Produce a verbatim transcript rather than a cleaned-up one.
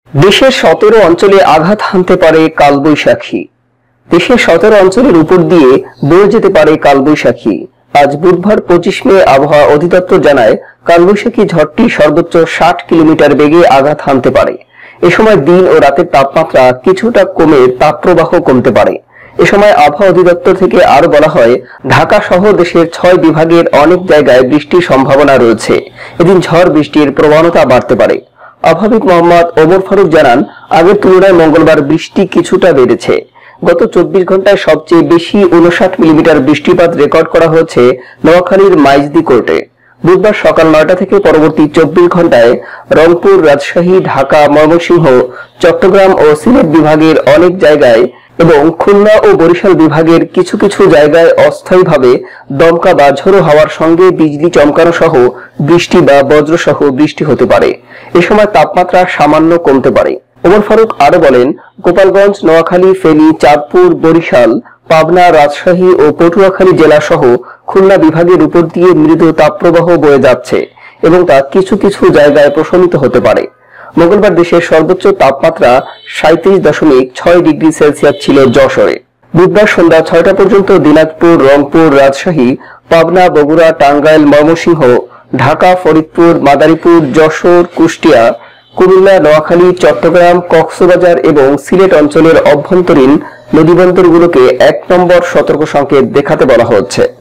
দেশের সতেরো অঞ্চলে আঘাত হানতে পারে কালবৈশাখী। দেশের সতেরো অঞ্চলের উপর দিয়ে বয়ে যেতে পারে কালবৈশাখী। আজ বুধবার পঁচিশ মে আবহাওয়া অধিদপ্তর জানায়, কালবৈশাখী ঝড়টি সর্বোচ্চ ষাট কিলোমিটার বেগে আঘাত হানতে পারে। এ সময় দিন ও রাতের তাপমাত্রা কিছুটা কমে তাপপ্রবাহ কমতে পারে। এ সময় আবহাওয়া অধিদপ্তর থেকে আরো বলা হয়, ঢাকা সহ দেশের ছয় বিভাগের অনেক জায়গায় বৃষ্টির সম্ভাবনা রয়েছে। এদিন ঝড় বৃষ্টির প্রবণতা বাড়তে পারে। আবহাওয়াবিদ মোহাম্মদ ওমর ফারুক জানান, আগের তুলনায় মঙ্গলবার বৃষ্টি কিছুটা বেড়েছে। গত চব্বিশ ঘন্টায় সবচেয়ে বেশি উনষাট মিলিমিটার বৃষ্টিপাত রেকর্ড করা হয়েছে নোয়াখালীর মাইজদি কোর্টে। বুধবার সকাল নয়টা থেকে পরবর্তী চব্বিশ ঘন্টায় রংপুর, রাজশাহী, ঢাকা, ময়মনসিংহ, চট্টগ্রাম ও সিলেট বিভাগের অনেক জায়গায় এবং খুলনা ও বরিশাল বিভাগের কিছু কিছু জায়গায় অস্থায়ীভাবে দমকা বা ঝোড়ো হাওয়ার সঙ্গে বিজলি চমকানো সহ বৃষ্টি বা বজ্র সহ বৃষ্টি হতে পারে। এ সময় তাপমাত্রা সামান্য কমতে পারে। ওমর ফারুক আরো বলেন, গোপালগঞ্জ, নোয়াখালী, ফেনী, চাঁদপুর, বরিশাল, পাবনা, রাজশাহী ও পটুয়াখালী জেলা সহ খুলনা বিভাগের উপর দিয়ে মৃদু তাপপ্রবাহ বয়ে যাচ্ছে এবং তা কিছু কিছু জায়গায় প্রশমিত হতে পারে। মঙ্গলবার দেশের সর্বোচ্চ তাপমাত্রা সাঁইত্রিশ দশমিক ছয় ডিগ্রি সেলসিয়াস ছিল যশোরে। বুধবার সন্ধ্যা ছয়টা পর্যন্ত দিনাজপুর, রংপুর, রাজশাহী, পাবনা, বগুড়া, টাঙ্গাইল, ময়মনসিংহ, ঢাকা, ফরিদপুর, মাদারীপুর, যশোর, কুষ্টিয়া, কুমিল্লা, নোয়াখালী, চট্টগ্রাম, কক্সবাজার এবং সিলেট অঞ্চলের অভ্যন্তরীণ নদীবন্দরগুলোকে এক নম্বর সতর্ক সংকেত দেখাতে বলা হচ্ছে।